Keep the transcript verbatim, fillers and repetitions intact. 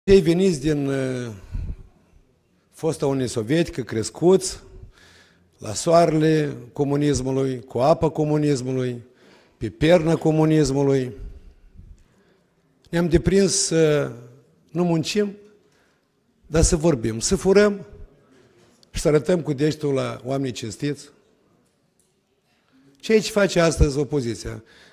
Cei veniți din uh, fosta Uniune Sovietică, crescuți la soarele comunismului, cu apa comunismului, pe perna comunismului, ne-am deprins să nu muncim, dar să vorbim, să furăm și să arătăm cu degetul la oamenii cinstiți. Ceea ce face astăzi opoziția.